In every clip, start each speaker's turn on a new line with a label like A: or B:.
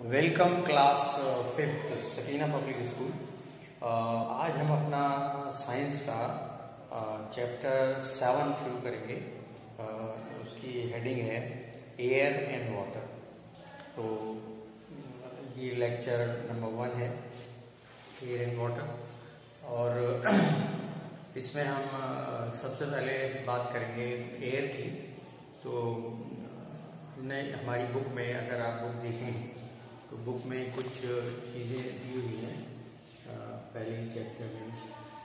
A: Welcome class fifth Sakina public school. आज हम अपना साइंस का चैप्टर 7 शुरू करेंगे। उसकी हेडिंग है एयर एंड वाटर। तो ये लेक्चर नंबर 1 है, एयर एंड वाटर। और इसमें हम सबसे पहले बात करेंगे एयर की। तो हमने हमारी बुक में, अगर आप बुक देखें तो बुक में कुछ चीज़ें दी हुई हैं पहले ही चैप्टर में।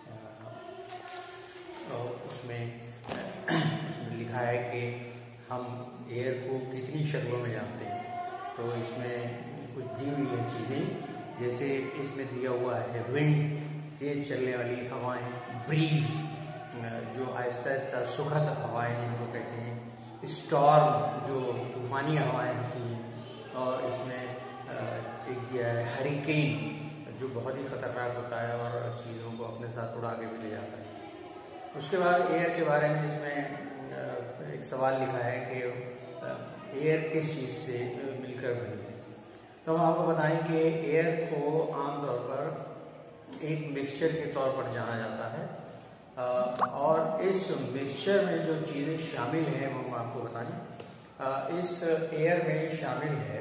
A: और उसमें लिखा है कि हम एयर को कितनी शक्लों में जानते हैं। तो इसमें कुछ दी हुई हैं चीज़ें, जैसे इसमें दिया हुआ है विंड, तेज चलने वाली हवाएं, ब्रीज जो आहिस्ता आहिस्ता सुखद हवाएं जिनको कहते हैं, स्टॉर्म जो तूफानी हवाएं होती हैं, और इसमें एक दिया है हरिकेन जो बहुत ही खतरनाक होता है और चीज़ों को अपने साथ उड़ा के भी ले जाता है। उसके बाद एयर के बारे में इसमें एक सवाल लिखा है कि एयर किस चीज़ से मिलकर बनी है। तो हम आपको बताएं कि एयर को आमतौर पर एक मिक्सचर के तौर पर जाना जाता है, और इस मिक्सचर में जो चीज़ें शामिल हैं वो हम आपको बताएं। इस एयर में शामिल है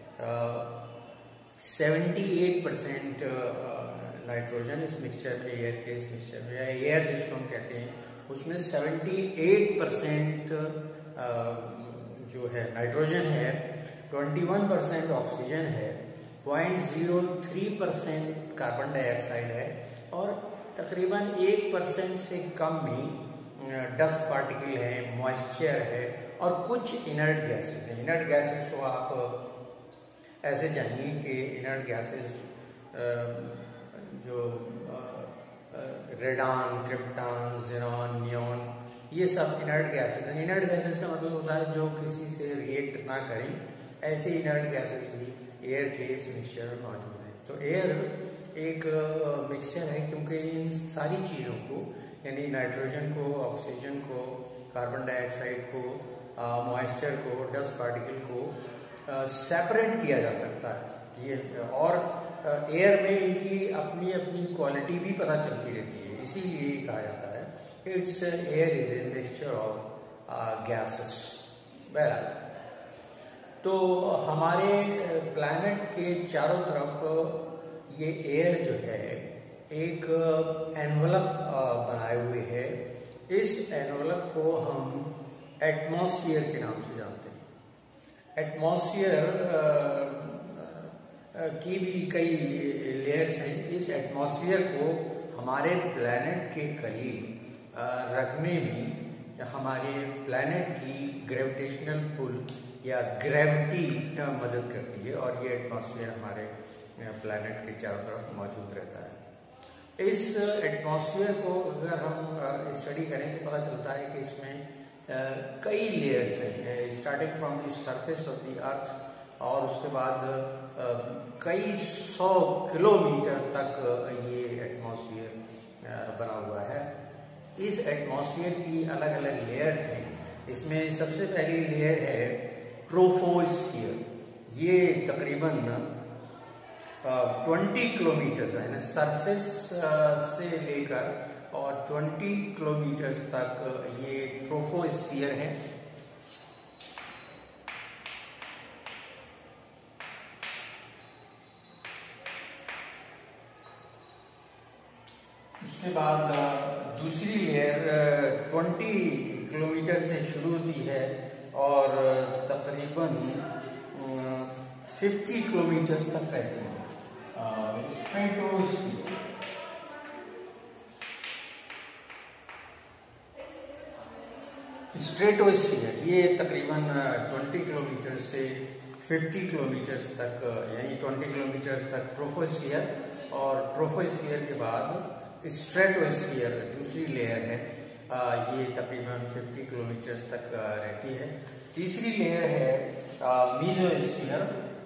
A: 78% नाइट्रोजन इस मिक्सचर में, एयर के इस मिक्सचर में, या एयर जिसको हम कहते हैं उसमें 78% जो है नाइट्रोजन है, 21% ऑक्सीजन है, 0.03% कार्बन डाइऑक्साइड है, और तकरीबन 1% से कम ही डस्ट पार्टिकल है, मॉइस्चर है, और कुछ इनर्ट गैसेस हैं। इनर्ट गैसेस को आप ऐसे जानिए कि इनर्ट गैसेस जो रेडान, क्रिप्टॉन, ज़ेनॉन, नियॉन, ये सब इनर्ट गैसेस हैं। इनर्ट गैसेस का मतलब होता है जो किसी से रिएक्ट ना करें। ऐसे इनर्ट गैसेस भी एयर के इस मिक्सचर में मौजूद हैं। तो एयर एक मिक्सचर है क्योंकि इन सारी चीज़ों को, यानी नाइट्रोजन को, ऑक्सीजन को, कार्बन डाइऑक्साइड को, मॉइस्चर को, डस्ट पार्टिकल को सेपरेट किया जा सकता है। ये और एयर में इनकी अपनी अपनी क्वालिटी भी पता चलती रहती है, इसीलिए कहा जाता है it's air is a mixture of gases. बहरहाल, तो हमारे प्लैनेट के चारों तरफ ये एयर जो है एक एनवलप बनाए हुए है। इस एनवलप को हम एटमॉस्फेयर के नाम से जानते हैं। एटमॉस्फेयर की भी कई लेयर्स हैं। इस एटमॉस्फेयर को हमारे प्लैनेट के करीब रखने में हमारे प्लैनेट की ग्रेविटेशनल पुल या ग्रेविटी मदद करती है, और ये एटमॉस्फेयर हमारे प्लैनेट के चारों तरफ मौजूद रहता है। इस एटमॉस्फेयर को अगर हम स्टडी करें तो पता चलता है कि इसमें कई लेयर्स हैं, starting from the surface of the earth, और उसके बाद कई 100 किलोमीटर तक ये एटमॉस्फेयर बना हुआ है। इस एटमॉस्फेयर की अलग अलग लेयर्स हैं। इसमें सबसे पहली लेयर है ट्रोपोस्फियर। ये तकरीबन 20 किलोमीटर है, सरफेस से लेकर और 20 किलोमीटर तक ये ट्रोपोस्फियर है। उसके बाद दूसरी लेयर 20 किलोमीटर से शुरू होती है और तकरीबन 50 किलोमीटर तक रहती है, स्ट्रेटोस्फियर। स्ट्रेटोस्फियर ये तकरीबन 20 किलोमीटर से 50 किलोमीटर तक, यानी 20 किलोमीटर तक ट्रोपोस्फियर, और ट्रोपोस्फियर के बाद स्ट्रेटोस्फियर दूसरी लेयर है, ये तकरीबन 50 किलोमीटर तक रहती है। तीसरी लेयर है मीसोस्फियर।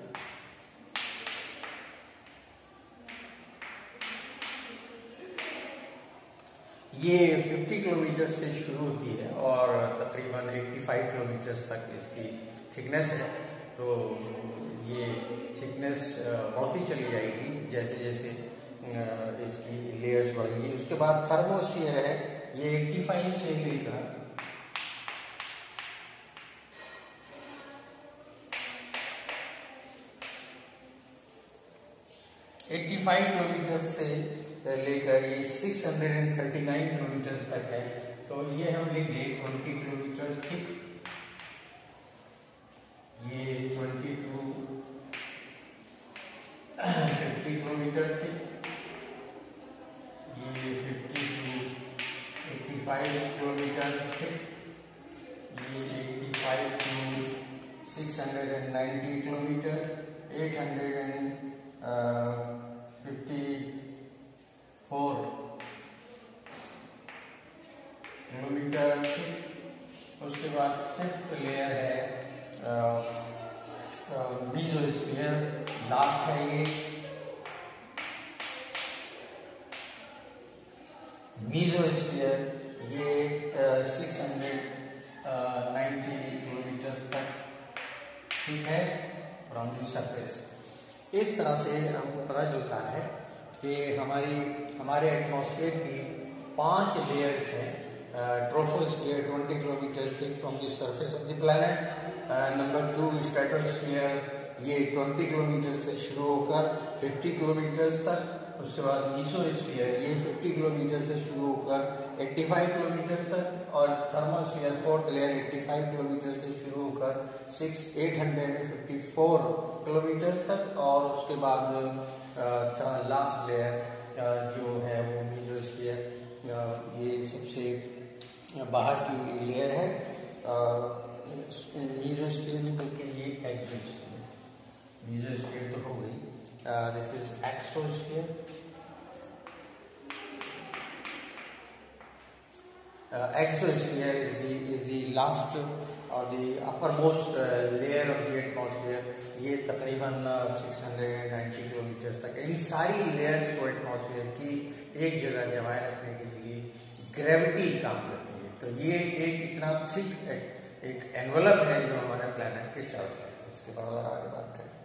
A: ये 50 किलोमीटर से शुरू होती है और तकरीबन 85 किलोमीटर तक इसकी थिकनेस है। तो ये थिकनेस थिकनेस बढ़ती चली जाएगी जैसे जैसे इसकी लेयर्स बढ़ेंगी। उसके बाद थर्मोस्फीयर है, ये 85 से लेकर 85 किलोमीटर से लेकर ये 639 किलोमीटर तक है। तो ये हम लेंगे 20 किलोमीटर थिक, ये 22 50 किलोमीटर थिक, ये 52 85 किलोमीटर थिक, ये 85 to 690 किलोमीटर, 854 किलोमीटर थिक। उसके बाद फिफ्थ लेयर है मीसोस्फीयर, लास्ट है ये मीसोस्फीयर, ये 690 किलोमीटर तक ठीक है फ्रॉम द सरफेस। इस तरह से हमको पता चलता है कि हमारे एटमॉस्फेयर की 5 लेयर्स हैं। Troposphere 20 kilometre thick from the surface of the planet. Number 2 stratosphere, ये 20 किलोमीटर से शुरू होकर 50 किलोमीटर तक। उसके बाद मीसोस्फीयर, ये 50 किलोमीटर से शुरू होकर 85 किलोमीटर तक। और थर्मोस्फीयर फोर्थ लेयर 85 किलोमीटर से शुरू होकर 854 किलोमीटर तक। और उसके बाद लास्ट लेयर जो है वो मीसोस्फीयर, ये सबसे बाहर की लेयर है। मीसोस्फीयर निकल के ये एक्सोस्फीयर, मीसोस्फीयर तो हो गई, this is exosphere. Exosphere is the last or the uppermost layer of the atmosphere। ये तकरीबन 690 किलोमीटर तक। इन सारी लेयर्स को एटमॉस्फेयर की एक जगह जमाए रखने के लिए ग्रेविटी काम करती है। तो ये एक इतना थिक एक एनवलप है जो हमारे प्लैनेट के चारों तरफ। इसके बाद आगे बात करें।